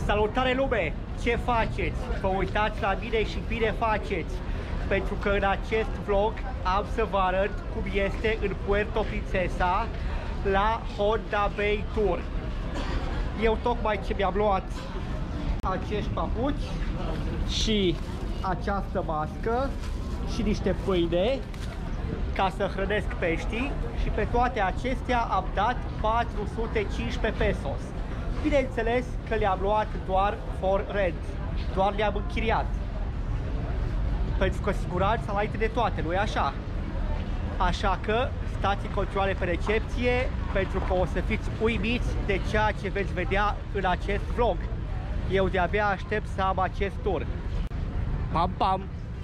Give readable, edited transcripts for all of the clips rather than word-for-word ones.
Salutare lume! Ce faceți? Vă uitați la mine și bine faceți! Pentru că în acest vlog am să vă arăt cum este în Puerto Princesa la Honda Bay Tour. Eu tocmai ce mi-am luat acești papuci și această mască și niște pâine ca să hrănesc peștii și pe toate acestea am dat 415 pesos. Bineînțeles că le-am luat doar for rent, doar le-am închiriat. Pentru că siguranța înainte de toate, nu-i așa? Așa că stați în continuare pe recepție, pentru că o să fiți uimiți de ceea ce veți vedea în acest vlog. Eu de-abia aștept să am acest tur. Pam, pam!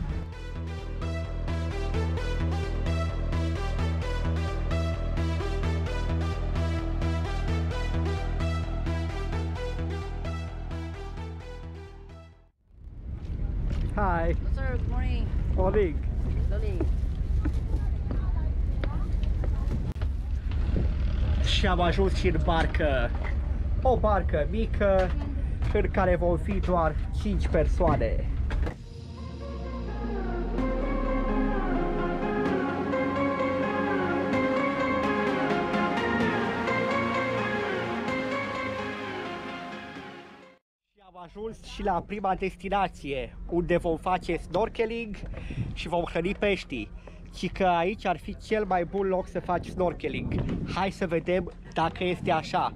Hi. Sir, good morning. Morning. Morning. Și am ajuns și în barcă. O barcă mică în care vom fi doar 5 persoane. Am ajuns și la prima destinație, unde vom face snorkeling și vom hrăni peștii. Și că aici ar fi cel mai bun loc să faci snorkeling. Hai să vedem dacă este așa.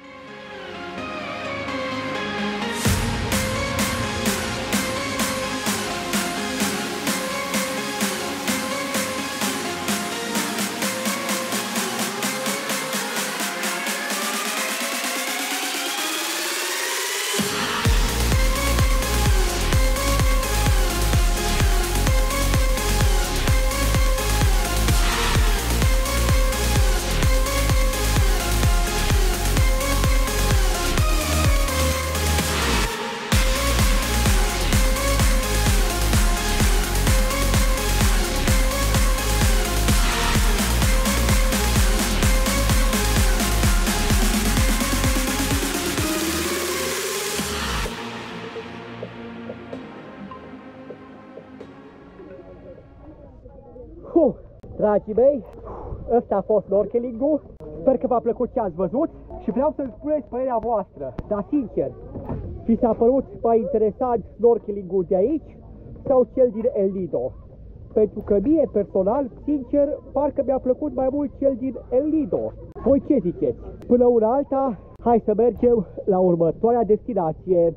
Dragii mei, ăsta a fost snorkeling-ul. Sper că v-a plăcut ce ați văzut și vreau să-mi spuneți părerea voastră. Dar sincer, vi s-a părut mai interesant snorkeling-ul de aici sau cel din El Nido? Pentru că mie, personal, sincer, parcă mi-a plăcut mai mult cel din El Nido. Voi ce ziceți? Până una alta, hai să mergem la următoarea destinație.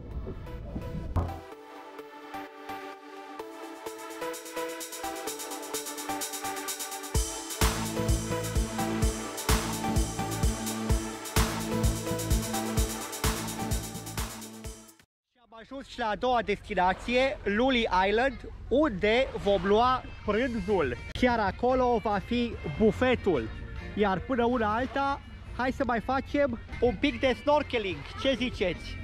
Am ajuns și la a doua destinație, Luli Island, unde vom lua prânzul. Chiar acolo va fi bufetul. Iar până una alta, hai să mai facem un pic de snorkeling. Ce ziceți?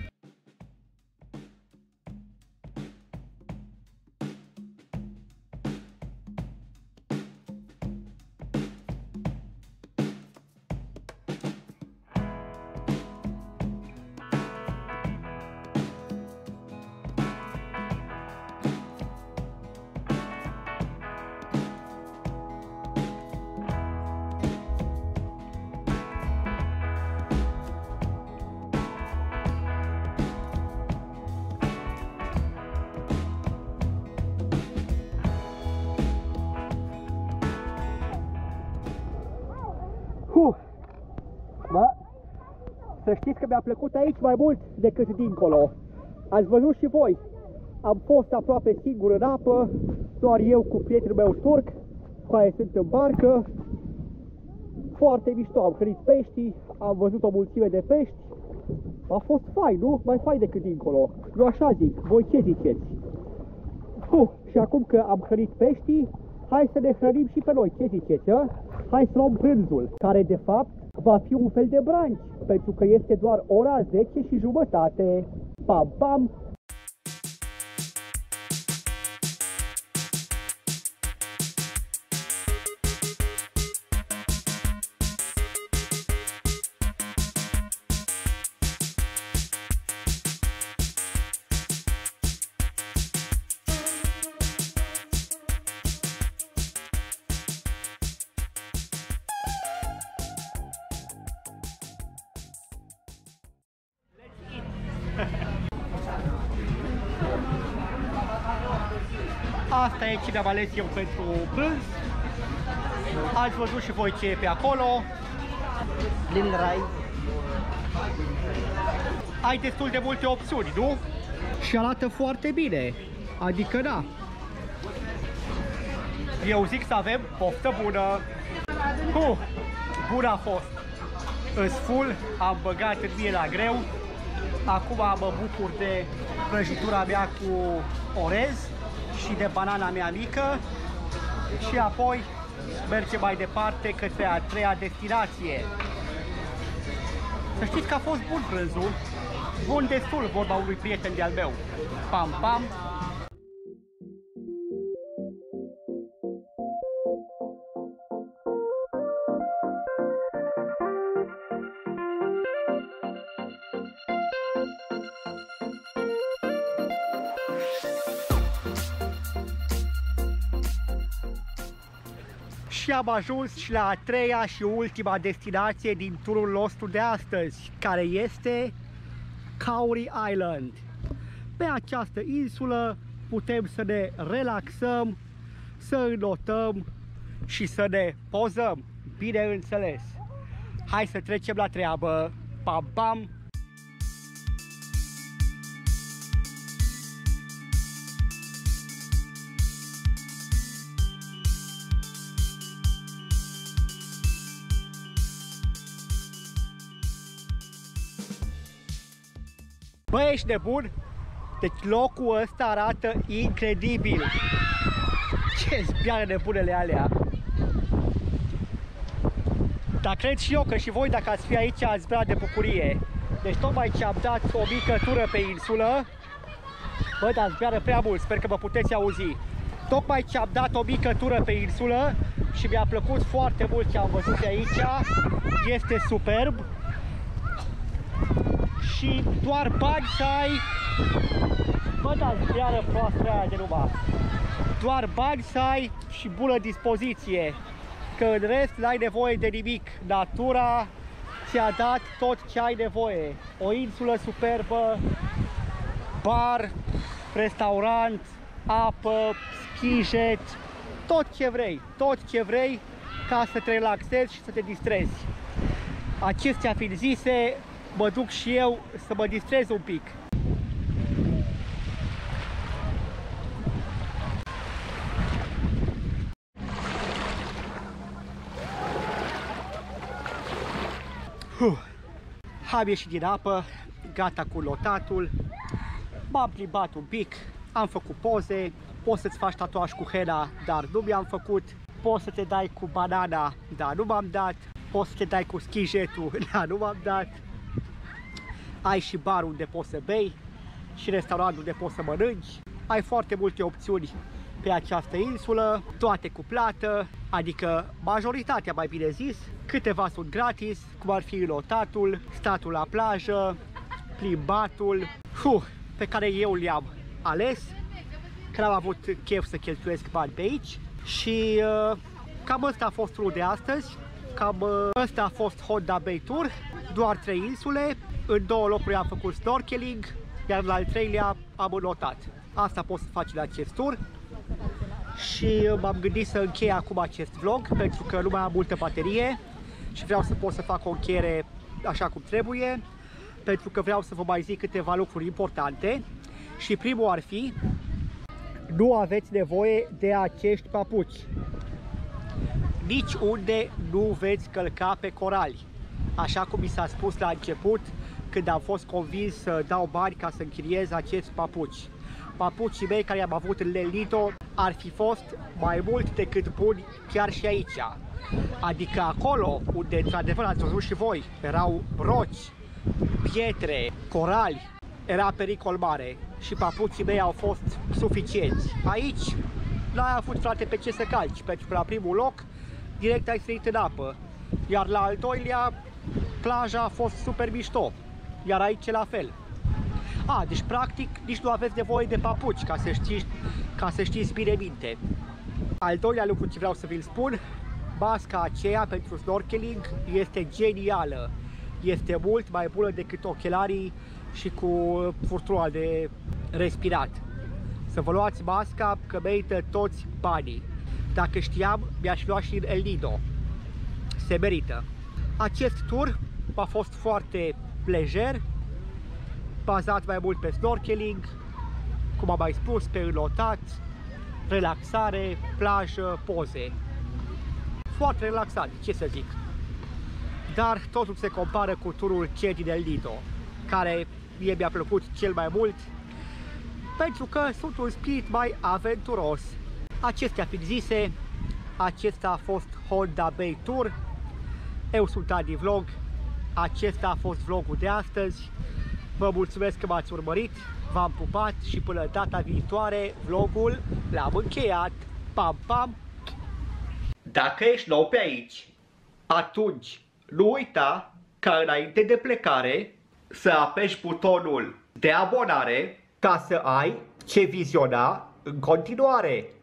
Bă, să știți că mi-a plăcut aici mai mult decât dincolo. Ați văzut și voi. Am fost aproape singur în apă, doar eu cu prietenul meu turc, care sunt în barcă. Foarte mișto, am hrănit peștii, am văzut o mulțime de pești. A fost fain, nu? Mai fain decât dincolo. Eu așa zic, voi ce ziceți? Și acum că am hrănit peștii, hai să ne hrănim și pe noi, ce ziceți, a? Hai să luăm prânzul, care de fapt va fi un fel de brunch, pentru că este doar ora 10:30. Pam, pam! Asta e ce mi-am ales eu pentru prânz. Ați văzut și voi ce e pe acolo. Plin rai. Ai destul de multe opțiuni, nu? Și arată foarte bine. Adică da. Eu zic să avem poftă bună. Bun a fost. Îs full, am băgat în mine la greu. Acum mă bucur de prăjitura mea cu orez și de banana mea mică. Și apoi mergem mai departe către a treia destinație. Să știți că a fost bun prânzul. Bun destul, vorba unui prieten de-al meu. Pam, pam. Și am ajuns și la a treia și ultima destinație din turul nostru de astăzi, care este Kauri Island. Pe această insulă putem să ne relaxăm, să înotăm și să ne pozăm, bineînțeles. Hai să trecem la treabă. Pam, pam! Bă, ești nebun? Deci locul ăsta arată incredibil. Ce zbiare nebunele alea. Dar cred și eu că și voi, dacă ați fi aici, ați bea de bucurie. Deci tocmai ce am dat o mică tură pe insulă. Bă, dar zbiară prea mult, sper că mă puteți auzi. Tocmai ce am dat o mică tură pe insulă și mi-a plăcut foarte mult ce am văzut de aici. Este superb. Și doar bani să ai. Bă, dar zbiară proastră aia de numai. Doar bani să ai și bună dispoziție. Că în rest n-ai nevoie de nimic. Natura ți-a dat tot ce ai nevoie. O insulă superbă, bar, restaurant, apă, ski-jet, tot ce vrei ca să te relaxezi și să te distrezi. Acestea fiind zise, mă duc și eu să mă distrez un pic. Am ieșit din apă, gata cu lotatul, m-am plimbat un pic, am făcut poze, poți să-ți faci tatuaj cu hena, dar nu mi-am făcut, poți să te dai cu banana, dar nu m-am dat, poți să te dai cu ski-jet-ul, dar nu m-am dat. Ai și bar unde poți să bei și restaurant unde poți să mănânci. Ai foarte multe opțiuni pe această insulă, toate cu plată, adică majoritatea, mai bine zis. Câteva sunt gratis, cum ar fi lotatul, statul la plajă, plimbatul, pe care eu le-am ales, că am avut chef să cheltuiesc bani pe aici. Și cam ăsta a fost turul de astăzi, cam ăsta a fost Honda Bay Tour, doar 3 insule. În 2 locuri am făcut snorkeling, iar la al 3-lea am înotat. Asta poți să faci la acest tur. Și m-am gândit să închei acum acest vlog, pentru că nu mai am multă baterie și vreau să pot să fac o încheiere așa cum trebuie, pentru că vreau să vă mai zic câteva lucruri importante. Și primul ar fi: nu aveți nevoie de acești papuci. Nici unde nu veți călca pe corali. Așa cum mi s-a spus la început, când am fost convins să dau bani ca să închiriez acești papuci. Papucii mei care i-am avut în Lelito ar fi fost mai mult decât buni chiar și aici. Adică acolo unde, într-adevăr, ați văzut și voi, erau roci, pietre, corali, era pericol mare și papucii mei au fost suficienți. Aici n-ai avut, frate, pe ce să calci, pentru că la primul loc direct ai sărit în apă, iar la al doilea plaja a fost super mișto, iar aici la fel. Deci practic nici nu aveți nevoie de papuci, ca să știți bine minte. Al doilea lucru ce vreau să vi-l spun: masca aceea pentru snorkeling este genială. Este mult mai bună decât ochelarii și cu furtuna de respirat. să vă luați masca că merită toți banii. Dacă știam, mi-aș lua și în El Nido. Se merită. Acest tur a fost foarte lejer, bazat mai mult pe snorkeling, cum am mai spus, pe înotat, relaxare, plajă, poze. Foarte relaxat, ce să zic. Dar totul se compară cu turul C din El Nido, care mie mi-a plăcut cel mai mult, pentru că sunt un spirit mai aventuros. Acestea fiind zise, acesta a fost Honda Bay Tour. Eu sunt Adi Vlog. Acesta a fost vlogul de astăzi. Vă mulțumesc că m-ați urmărit. V-am pupat și până data viitoare vlogul l-am încheiat. Pam, pam! Dacă ești nou pe aici, atunci nu uita ca înainte de plecare să apeși butonul de abonare ca să ai ce viziona în continuare.